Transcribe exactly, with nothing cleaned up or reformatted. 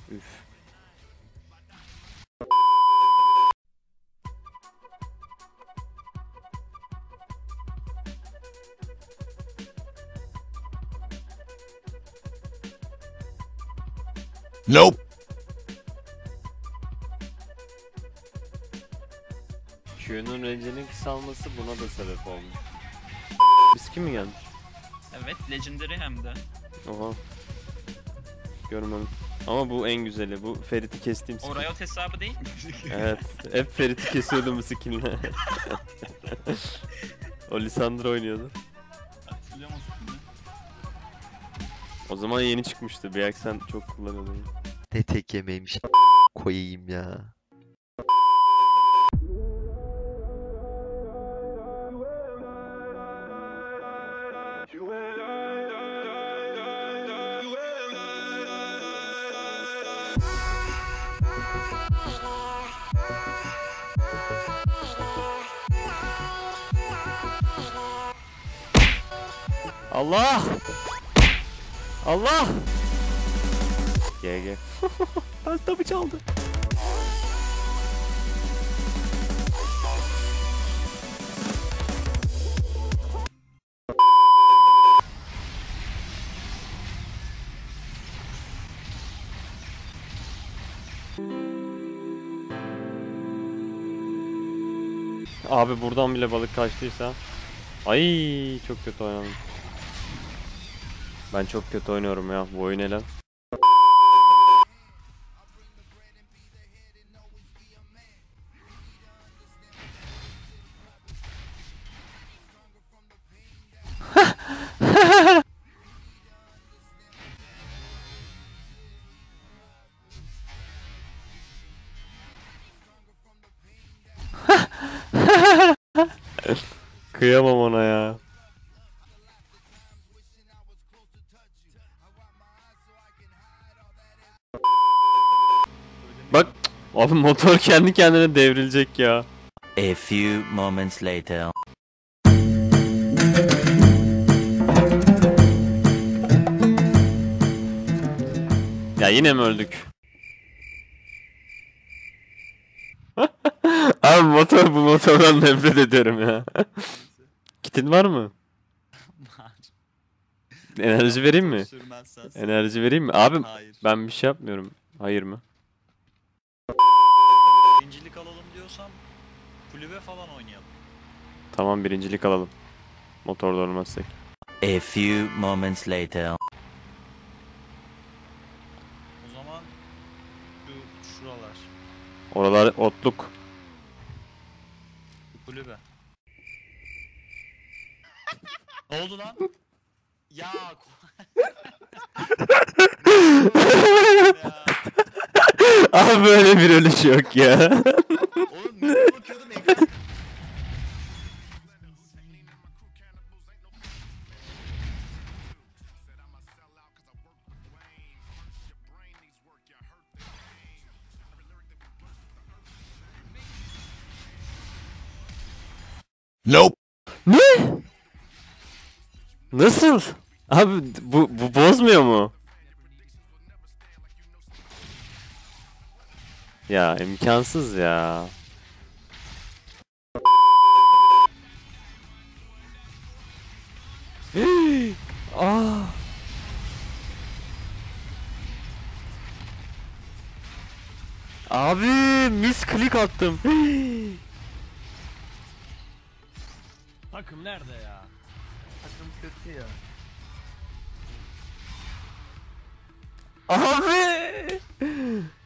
Üf. Nope. Q'nun range'inin kısalması buna da sebep olmuş. Biz kim mi gelmiş? Evet, Legendary hem de. Oha. Görmedim. Ama bu en güzeli. Bu Ferit'i kestiğim skin. O Riot hesabı değil mi? Evet. Hep Ferit'i kesiyordum bu skinle. O Lisandro oynuyordu. Hatırlıyorum o skin'i. O zaman yeni çıkmıştı. Bir sen çok kullanıyordun. Ne tek yemeğmiş koyayım ya. Allah! Allah! G G. Ben tabi çaldı. Abi buradan bile balık kaçtıysa. Ay çok kötü oynadım. Ben çok kötü oynuyorum ya. Bu oyun ele. Kıyamam ona ya. Bak abi motor kendi kendine devrilecek ya. A few moments later. Ya yine mi öldük? Abi motor bu motordan nefret ederim ya. Kitin var mı? Enerji vereyim mi? Enerji vereyim mi? Abi Hayır. ben bir şey yapmıyorum. Hayır mı? Birincilik alalım diyorsam kulübe falan oynayalım. Tamam birincilik alalım. Motorda olmazsak. A few moments later. O zaman şu şuralar. Oralar otluk. Kulübe. Ne oldu lan? Ya. ya. Abi böyle bir ölüş yok ya. Oğlum nereye bakıyordum ekran. Nope. Ne? Nasıl? Abi bu, bu bozmuyor mu? Ya imkansız ya. Ah. Abi misklik attım. Takım nerede ya? Takım kötü ya. Abi.